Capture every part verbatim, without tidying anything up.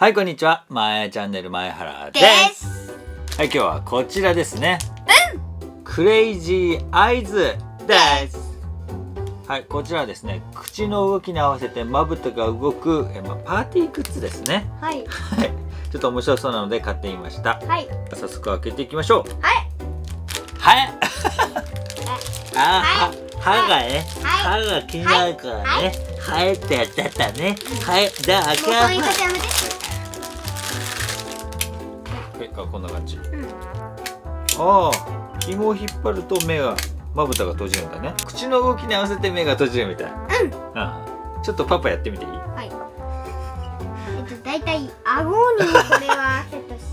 はい、こんにちは。まえチャンネル前原です。はい、今日はこちらですね。うん、クレイジーアイズです。はい、こちらはですね、口の動きに合わせてまぶたが動くえ、まあ、パーティーグッズですね。はい。はい、ちょっと面白そうなので買ってみました。はい。早速開けていきましょう。はい。はい。あ、歯がね、歯が気になるからね。はいってやっちゃったね。はい、じゃあ開けます。あ、こんな感じ。うん、ああ、紐を引っ張ると目がまぶたが閉じるんだね。口の動きに合わせて目が閉じるみたい。うん。ああ、ちょっとパパやってみていい？はい。えっとだいたい顎にこれはセットし。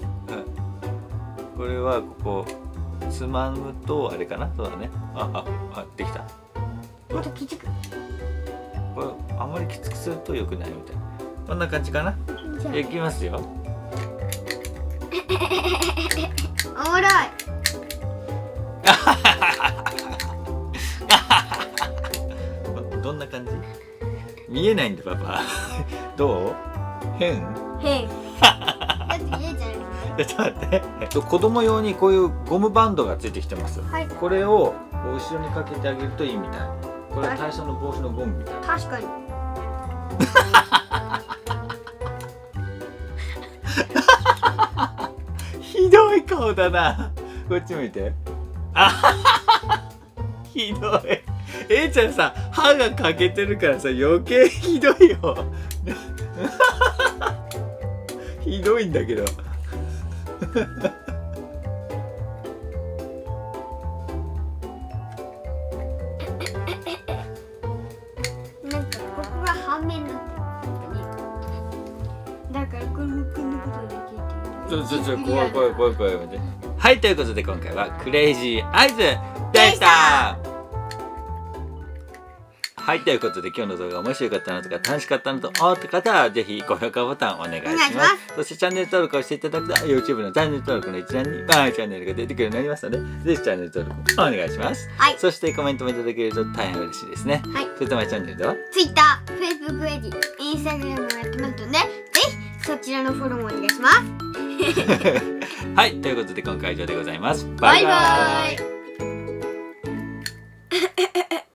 これはここつまむとあれかな。そうだね。あああ、できた。もっときつく。これあまりきつくすると良くないみたい。こんな感じかな。いきますよ。おもろい。どんな感じ？見えないんだパパ。どう？変？変。だって見えちゃう。ちょっと待って。子供用にこういうゴムバンドがついてきてます。はい、これを後ろにかけてあげるといいみたい。これは体操の帽子のゴムみたい。確かに。ひどい顔だな。こっち向いて。あひどい。えいちゃんさ、歯が欠けてるからさ、余計ひどいよ。ひどいんだけど。なんかここが半面になってる。だからこのこのことだけ。ちょちょちょ怖い怖い怖い怖い。はい、ということで今回はクレイジーアイズでした。はい、ということで今日の動画が面白かったなとか楽しかったなと思った方はぜひ高評価ボタンお願いします。そしてチャンネル登録をしていただくと YouTube のチャンネル登録の一覧にマイチャンネルが出てくるようになりますのでぜひチャンネル登録お願いします。はい、そしてコメントもいただけると大変嬉しいですね。はい、それとマイチャンネルでは Twitter、Facebook ページ、Instagram もやってますのでぜひそちらのフォローもお願いします。はい、ということで今回は以上でございます。バイバイ。